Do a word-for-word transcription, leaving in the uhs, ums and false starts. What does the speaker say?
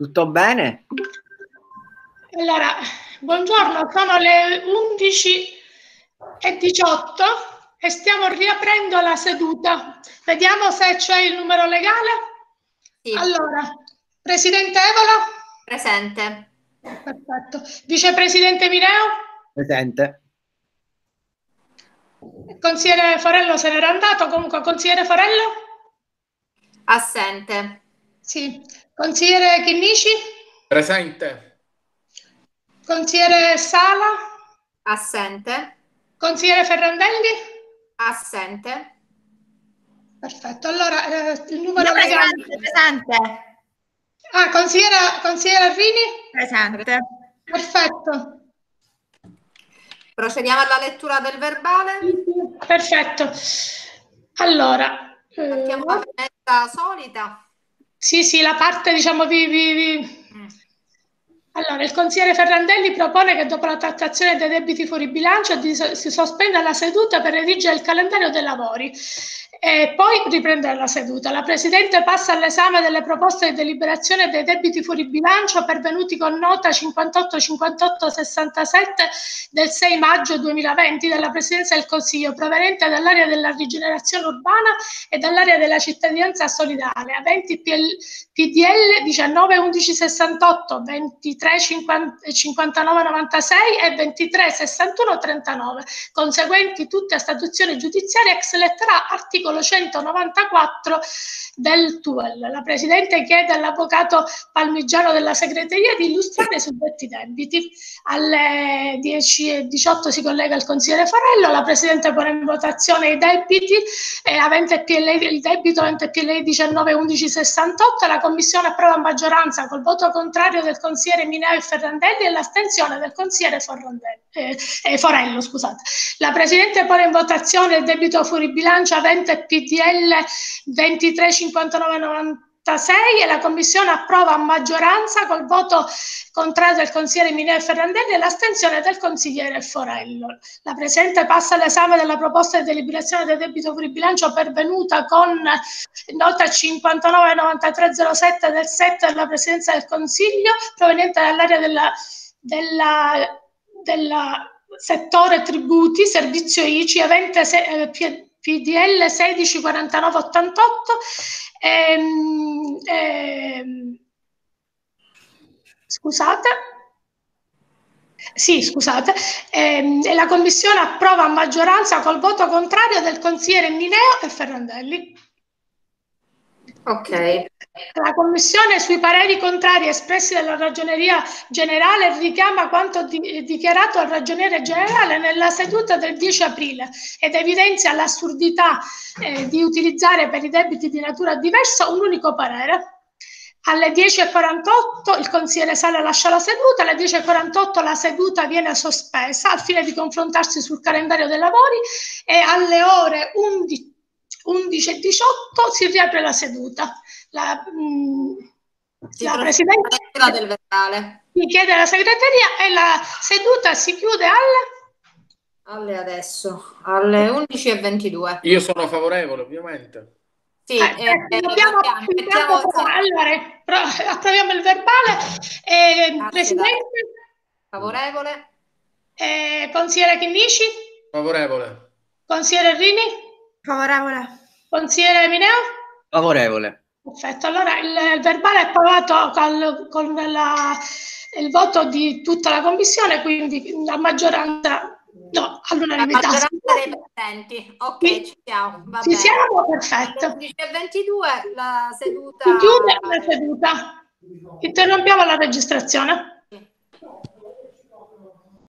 Tutto bene? Allora, buongiorno, sono le undici e diciotto e stiamo riaprendo la seduta. Vediamo se c'è il numero legale. Sì. Allora, Presidente Evola? Presente. Perfetto. Vicepresidente Mineo? Presente. Consigliere Forello se n'era andato, comunque consigliere Forello? Assente. Sì. Consigliere Chinnici? Presente. Consigliere Sala? Assente. Consigliere Ferrandelli? Assente. Perfetto, allora eh, il numero Io legale... Presente, presente. Ah, consigliera, consigliera Arrini? Presente. Perfetto. Procediamo alla lettura del verbale. Perfetto. Allora... Partiamo eh, dalla premessa solita. Sì, sì, la parte diciamo di... di, di... Mm. Allora, il consigliere Ferrandelli propone che dopo la trattazione dei debiti fuori bilancio di, si sospenda la seduta per redigere il calendario dei lavori e poi riprendere la seduta. La Presidente passa all'esame delle proposte di deliberazione dei debiti fuori bilancio pervenuti con nota cinquantotto cinquantotto sessantasette del sei maggio duemilaventi dalla Presidenza del Consiglio, proveniente dall'area della rigenerazione urbana e dall'area della cittadinanza solidale, aventi P D L diciannove undici sessantotto, ventitré cinquantanove novantasei e ventitré sessantuno trentanove, conseguenti tutte a statuizione giudiziaria ex lettera A articolo centonovantaquattro del T U E L. La Presidente chiede all'Avvocato Palmigiano della Segreteria di illustrare i suddetti debiti. Alle dieci e diciotto si collega il consigliere Forello, la Presidente pone in votazione i debiti eh, avente P L I, il debito avente P L I diciannove undici sessantotto, la Commissione approva a maggioranza col voto contrario del consigliere Mineo e Ferrandelli e l'astensione del consigliere eh, eh, Forello. Scusate. La Presidente pone in votazione il debito fuori bilancio avente P D L ventitré cinquantanove novantasei e la Commissione approva a maggioranza col voto contrario del consigliere Mineo e Ferrandelli e l'astensione del consigliere Forello. La Presidente passa all'esame della proposta di deliberazione del debito fuori bilancio pervenuta con nota cinquantanove novantatré zero sette del sette della Presidenza del Consiglio, proveniente dall'area della, della, della settore tributi, servizio I C I, avente se, eh, P D L sedici quarantanove ottantotto. Ehm, ehm, scusate. Sì, scusate, ehm, e la Commissione approva a maggioranza col voto contrario del consigliere Mineo e Ferrandelli. Ok. La Commissione sui pareri contrari espressi dalla Ragioneria Generale richiama quanto di, dichiarato al Ragioniere Generale nella seduta del dieci aprile ed evidenzia l'assurdità eh, di utilizzare per i debiti di natura diversa un unico parere. Alle dieci e quarantotto il consigliere Sala lascia la seduta, alle dieci e quarantotto la seduta viene sospesa al fine di confrontarsi sul calendario dei lavori e alle ore undici e diciotto si riapre la seduta. La, mh, la Presidente del verbale. mi chiede la segreteria e la seduta si chiude alle... Alle adesso, alle undici e ventidue. Io sono favorevole, ovviamente. Sì, eh, eh, eh, dobbiamo, mettiamo, dobbiamo, mettiamo, allora, approviamo il verbale. Eh, Presidente? Favorevole. Eh, consigliere Chinnici? Favorevole. Consigliere Rini? Favorevole. Consigliere Mineo? Favorevole. Perfetto, allora il, il verbale è approvato con, con la, il voto di tutta la Commissione, quindi la maggioranza... No, all'unanimità. La maggioranza dei presenti. Ok, sì. ci siamo. Va ci bene. siamo, perfetto. Alle undici e ventidue la seduta... Si chiude la seduta. Interrompiamo la registrazione.